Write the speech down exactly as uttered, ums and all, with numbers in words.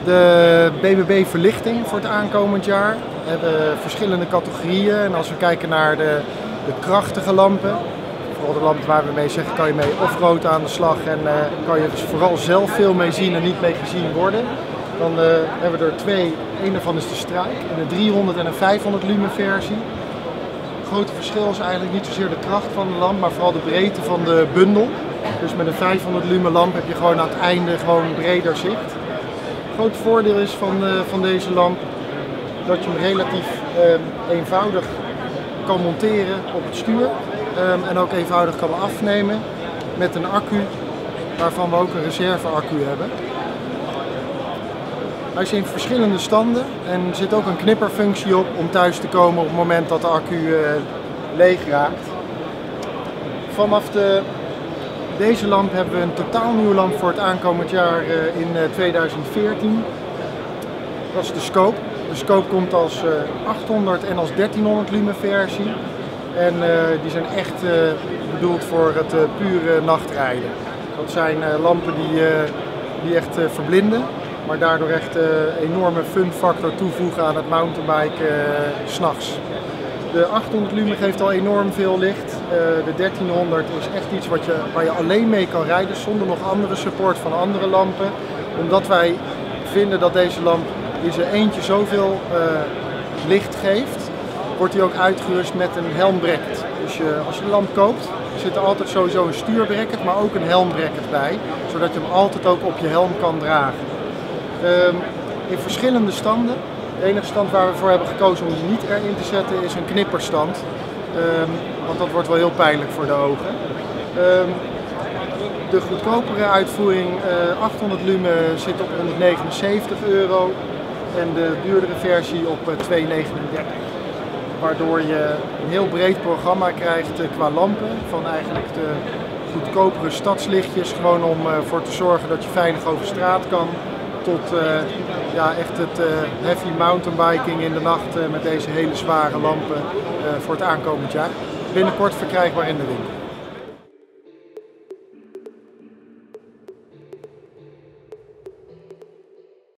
De B B B verlichting voor het aankomend jaar. We hebben verschillende categorieën en als we kijken naar de, de krachtige lampen, vooral de lampen waar we mee zeggen kan je mee off-road aan de slag en uh, kan je dus vooral zelf veel mee zien en niet mee gezien worden. Dan uh, hebben we er twee, een daarvan is de Strike, een driehonderd en een vijfhonderd lumen versie. Het grote verschil is eigenlijk niet zozeer de kracht van de lamp, maar vooral de breedte van de bundel. Dus met een vijfhonderd lumen lamp heb je gewoon aan het einde gewoon breder zicht. Het grote voordeel is van, uh, van deze lamp dat je hem relatief uh, eenvoudig kan monteren op het stuur um, en ook eenvoudig kan afnemen met een accu waarvan we ook een reserveaccu hebben. Hij is in verschillende standen en er zit ook een knipperfunctie op om thuis te komen op het moment dat de accu uh, leeg raakt. Vanaf de, deze lamp hebben we een totaal nieuwe lamp voor het aankomend jaar uh, in uh, tweeduizend veertien. Dat is de Scope. De Scope komt als uh, achthonderd en als dertienhonderd lumen versie. En uh, die zijn echt uh, bedoeld voor het uh, pure nachtrijden. Dat zijn uh, lampen die, uh, die echt uh, verblinden, maar daardoor echt een uh, enorme fun factor toevoegen aan het mountainbiken uh, 's nachts. De achthonderd lumen geeft al enorm veel licht. Uh, de dertienhonderd is echt iets wat je, waar je alleen mee kan rijden zonder nog andere support van andere lampen. Omdat wij vinden dat deze lamp in zijn eentje zoveel uh, licht geeft, wordt hij ook uitgerust met een helmbracket. Dus je, als je de lamp koopt, zit er altijd sowieso een stuurbracket, maar ook een helmbracket bij, zodat je hem altijd ook op je helm kan dragen. Um, in verschillende standen. De enige stand waar we voor hebben gekozen om die niet erin te zetten is een knipperstand. Um, want dat wordt wel heel pijnlijk voor de ogen. Um, de goedkopere uitvoering, uh, achthonderd lumen, zit op honderdnegenenzeventig euro en de duurdere versie op uh, tweehonderdnegenendertig. Waardoor je een heel breed programma krijgt uh, qua lampen. Van eigenlijk de goedkopere stadslichtjes, gewoon om uh, voor te zorgen dat je veilig over straat kan. Tot uh, ja, echt het uh, heavy mountainbiking in de nacht uh, met deze hele zware lampen uh, voor het aankomend jaar. Binnenkort verkrijgbaar in de winkel.